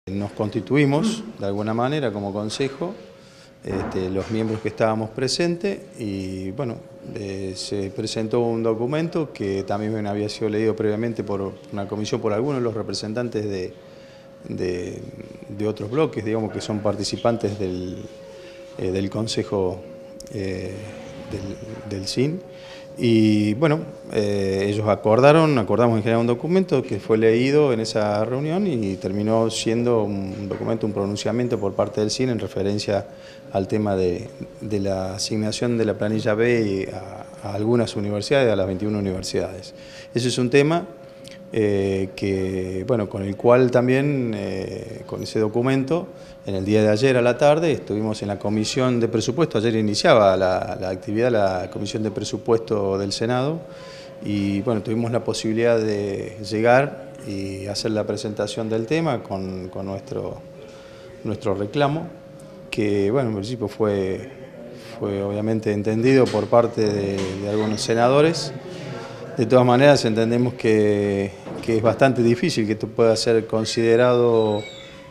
Nos constituimos de alguna manera como consejo, los miembros que estábamos presentes, y bueno, se presentó un documento que también había sido leído previamente por una comisión por algunos de los representantes de otros bloques, digamos, que son participantes del consejo del SIN. Y bueno, ellos acordamos en general un documento que fue leído en esa reunión y terminó siendo un documento, un pronunciamiento por parte del SIN en referencia al tema de la asignación de la planilla B a algunas universidades, a las 21 universidades. Ese es un tema con el cual también, con ese documento, en el día de ayer a la tarde estuvimos en la Comisión de Presupuesto. Ayer iniciaba la actividad la Comisión de Presupuesto del Senado y bueno, tuvimos la posibilidad de llegar y hacer la presentación del tema con nuestro reclamo, que bueno, en principio fue obviamente entendido por parte de algunos senadores. De todas maneras, entendemos que es bastante difícil que esto pueda ser considerado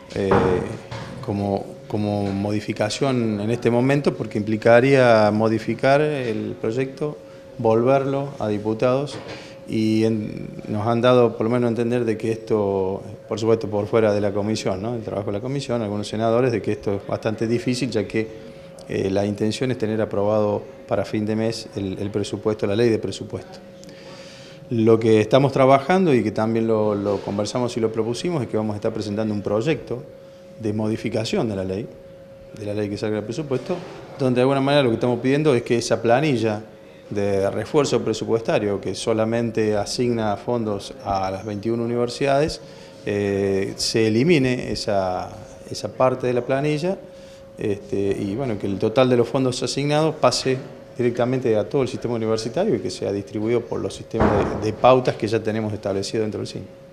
como modificación en este momento, porque implicaría modificar el proyecto, volverlo a diputados, y nos han dado por lo menos a entender de que esto, por supuesto por fuera de la comisión, ¿no?, el trabajo de la comisión, algunos senadores, de que esto es bastante difícil, ya que la intención es tener aprobado para fin de mes el presupuesto, la ley de presupuesto. Lo que estamos trabajando y que también lo conversamos y lo propusimos es que vamos a estar presentando un proyecto de modificación de la ley que salga del presupuesto, donde de alguna manera lo que estamos pidiendo es que esa planilla de refuerzo presupuestario que solamente asigna fondos a las 21 universidades, se elimine esa parte de la planilla, y bueno, que el total de los fondos asignados pase directamente a todo el sistema universitario y que sea distribuido por los sistemas de pautas que ya tenemos establecido dentro del CIN.